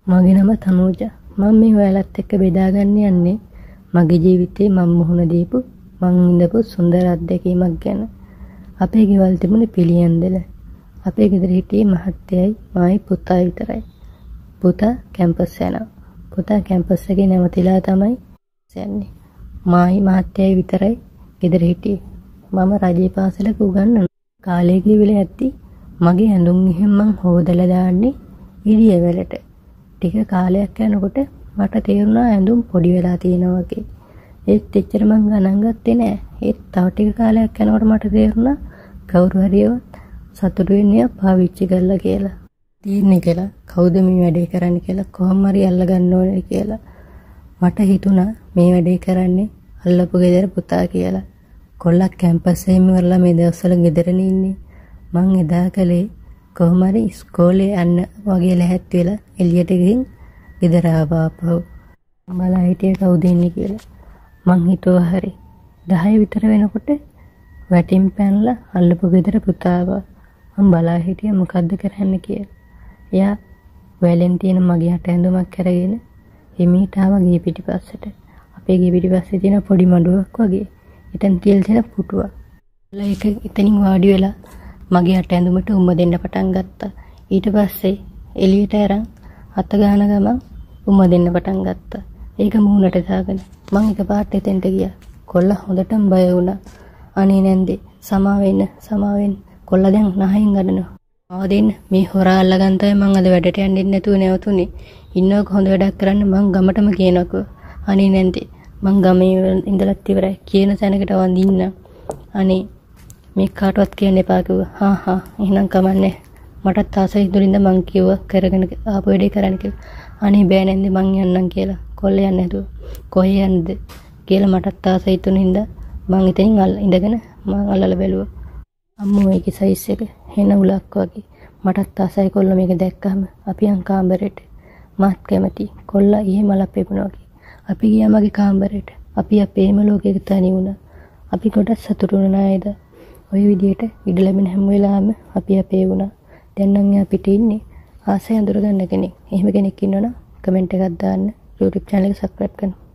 මගේ නම තනූජා. මම මේ ඔයාලත් එක්ක බෙදාගන්න යන්නේ මගේ ජීවිතේ මම මුහුණ දීපු මං ඉඳපු සුන්දර අත්දැකීමක් ගැන. අපේ ගෙවල් තිබුණේ පිළියන්දල. අපේ ගෙදර හිටියේ මහත්තයයි මායි පුතායි විතරයි. පුතා කැම්පස් යනවා. පුතා කැම්පස් එකේ නැවතිලා තමයි යන්නේ. මායි මහත්තයයි විතරයි ගෙදර හිටියේ. මම රජේ පාසලක උගන්වන කාලේ ගිවිල ඇත්ති මගේ ඇඳුම් එහෙම මං හොදලා දාන්නේ ඉරිය වලට. ටික කාලයක් යනකොට මට තේරුණා ඇඳුම් පොඩි වෙලා තියෙනවා වගේ. ඒත් එච්චර මං ගණන් ගත්තේ නෑ. ඒත් තව ටික කාලයක් යනකොට මට තේරුණා කවුරු හරියවත් සතුටු වෙන්නේ පාවිච්චි කරලා කියලා. තීරණය කළා කවුද මේ වැඩේ කරන්නේ කියලා කොහොම හරි අල්ලගන්න ඕනේ කියලා. මට හිතුණා මේ වැඩේ කරන්නේ අල්ලපු ගෙදර පුතා කියලා. කොල්ලා කැම්පස් එකේම වරලා මේ දවස්වල ගෙදරනේ ඉන්නේ. මං එදා කලේ කොහොම හරි ඉස්කෝලේ යන්න වගේ ලැහැත් වෙලා එළියට ගිහින් ගෙදර ආවපහු මලා හිටියේ කවුද ඉන්නේ කියලා. මං හිතුවා හරි 10 විතර වෙනකොට වැටින් පැනලා අල්ලපු ගෙදර පුතාව මං බලා හිටියේ මොකද්ද කරන්න කියලා. එයා වැලෙන් තියෙන මගේ අට ඇඳුමක් අරගෙන එමීට ආවා ගේ පිටිපස්සට. අපේ ගේ පිටිපස්සේ තියෙන පොඩි මඩුවක් වගේ. එතන තියලා තියෙන පුටුවක්. ඒක එතනින් වාඩි වෙලා මගේ අට ඇඳුමට උම්ම දෙන්න පටන් ගත්තා. ඊට පස්සේ එළියට අරන් අත ගහන ගමන් උම්ම දෙන්න පටන් ගත්තා. ඒක මූණට දාගෙන මං එකපාරට එතෙන්ට ගියා. කොල්ලා හොඳටම බය වුණා. අනේ නැන්දේ සමාවෙන්න කොල්ලා දැන් නහයෙන් ගඩනවා. ආව දෙන්න මේ හොරා අල්ලගන්න තමයි මං අද වැඩට යන්නේ නැතුව නැවතුනේ. ඉන්නකො හොඳ වැඩක් කරන්න මං ගමටම කියනකෝ. අනේ නැන්දේ මං ගමේ ඉඳලත් ඉවරයි කියන තැනකට වඳින්න. අනේ මේ කාටවත් කියන්න එපා කිව්වා. හා එහෙනම් කමන්නේ. මටත් ආසයි දුරින්ද මං කිව්වා කරගෙන ආපු වැඩේ කරන්න කියලා. අනේ බෑ නැන්දේ මං යන්නම් කියලා. කොල්ල යන්නේ නැතුව. කොහේ යන්නද කියලා මටත් ආසයි තුනින්ද මං ඉතින් ඉඳගෙන මං අල්ලලා බැලුවා. අම්මෝ මේකේ සයිස් එක හෙන උලක් වගේ. මටත් ආසයි කොල්ල මේක දැක්කම අපි යන් කාමරේට. මාත් කැමති. කොල්ලා එහෙම ලප්පෙපුණා වගේ. අපි ගියා මගේ කාමරේට. අපි අපේම ලෝකයක තනි වුණා. අපි ගොඩක් සතුටු වුණා නේද? ඔය විදියට ඉඩ ලැබෙන හැම වෙලාවෙම අපි අපේ වුණා. දැන් නම් එයා පිටේ ඉන්නේ. ආසය අඳුර ගන්න කෙනෙක්. එහෙම කෙනෙක් ඉන්නවනම් කමෙන්ට් එකක් දාන්න. YouTube channel එක subscribe කරන්න.